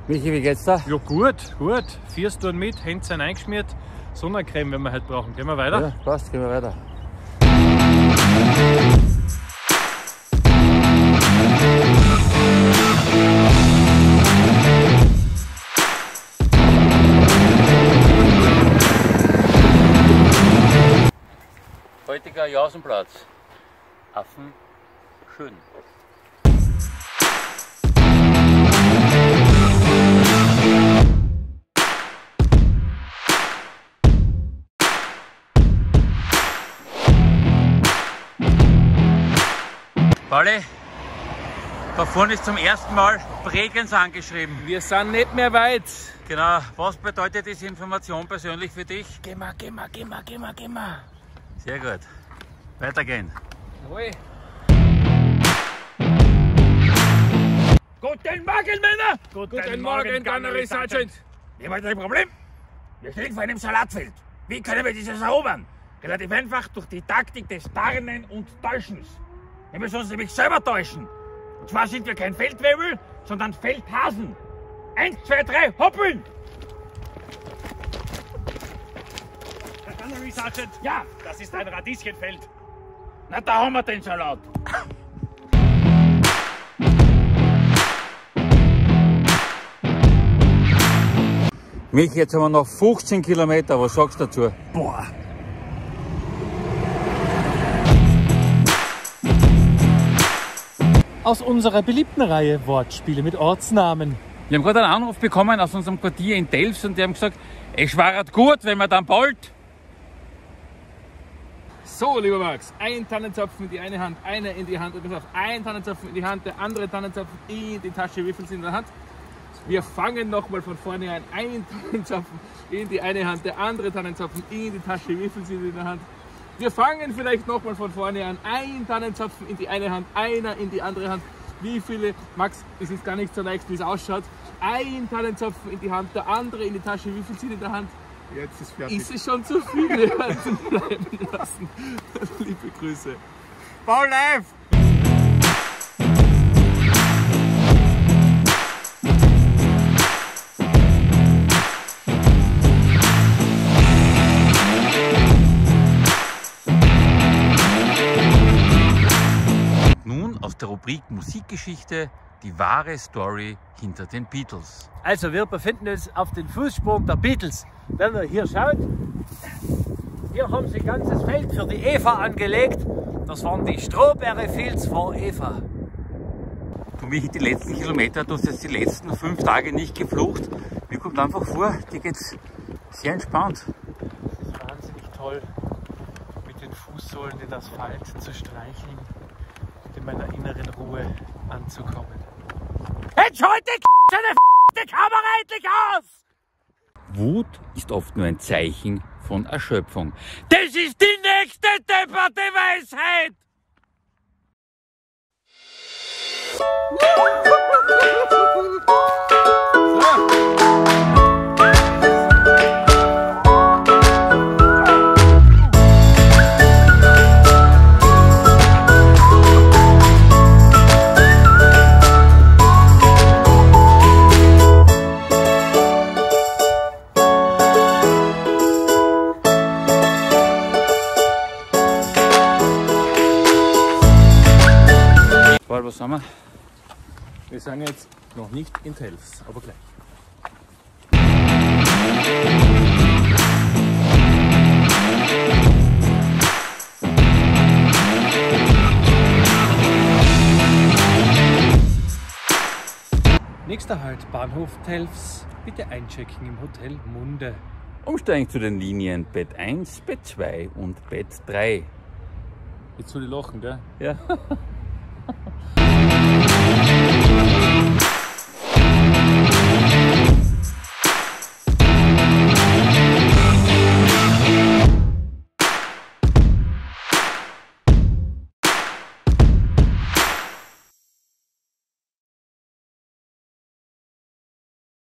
Michi, wie geht's da? Ja gut, gut. Führst du mit, Hände sind eingeschmiert. Sonnencreme werden wir heute brauchen. Gehen wir weiter? Ja, passt, gehen wir weiter. Heutiger Jausenplatz. Affen schön. Pauli, da vorne ist zum ersten Mal Bregenz angeschrieben. Wir sind nicht mehr weit. Genau, was bedeutet diese Information persönlich für dich? Geh mal. Sehr gut. Weitergehen. Jawohl. Guten Morgen, Männer! Guten Morgen, Gunnery Sergeant! Wir haben ein Problem. Wir stehen vor einem Salatfeld. Wie können wir dieses erobern? Relativ einfach durch die Taktik des Tarnen und Täuschens. Wir müssen uns nämlich selber täuschen. Und zwar sind wir kein Feldwebel, sondern Feldhasen. 1, 2, 3, hoppeln! Herr Gunnery Sergeant, Ja, das ist ein Radieschenfeld. na da haben wir den Salat. Michi, jetzt haben wir noch 15 Kilometer. Was sagst du dazu? Boah. Aus unserer beliebten Reihe Wortspiele mit Ortsnamen. Wir haben gerade einen Anruf bekommen aus unserem Quartier in Delfs und die haben gesagt, es war gut, wenn man dann bald. So, lieber Max, ein Tannenzapfen in die eine Hand, einer in die Hand, ein Tannenzapfen in die Hand, der andere Tannenzapfen in die Tasche, wie viel sind in der Hand? Wir fangen nochmal von vorne an, ein Tannenzapfen in die eine Hand, der andere Tannenzapfen in die Tasche, wie viel sind in der Hand? Wir fangen vielleicht nochmal von vorne an, ein Tannenzapfen in die eine Hand, einer in die andere Hand. Wie viele, Max, es ist gar nicht so leicht, wie es ausschaut. Ein Tannenzapfen in die Hand, der andere in die Tasche, wie viel sind in der Hand? Jetzt ist fertig. Ist es schon zu viel? Wir werden es bleiben lassen. Liebe Grüße. Bau live! Nun aus der Rubrik Musikgeschichte die wahre Story hinter den Beatles. Also wir befinden uns auf den Fußspuren der Beatles. Wenn ihr hier schaut, hier haben sie ein ganzes Feld für die Eva angelegt. Das waren die Strawberry Fields for Eva. Du Michi, die letzten Kilometer, du hast jetzt die letzten 5 Tage nicht geflucht. Mir kommt einfach vor, dir geht's sehr entspannt. Es ist wahnsinnig toll, mit den Fußsohlen den Asphalt zu streicheln und in meiner inneren Ruhe anzukommen. Jetzt holt die Kamera endlich aus! Wut ist oft nur ein Zeichen von Erschöpfung. Das ist die nächste depperte Weisheit! Was sind wir? Wir sind jetzt noch nicht in Delfs, aber gleich. Nächster Halt, Bahnhof Delfs. Bitte einchecken im Hotel Munde. Umsteigen zu den Linien Bett 1, Bett 2 und Bett 3. Jetzt soll ich lachen, gell? Ja.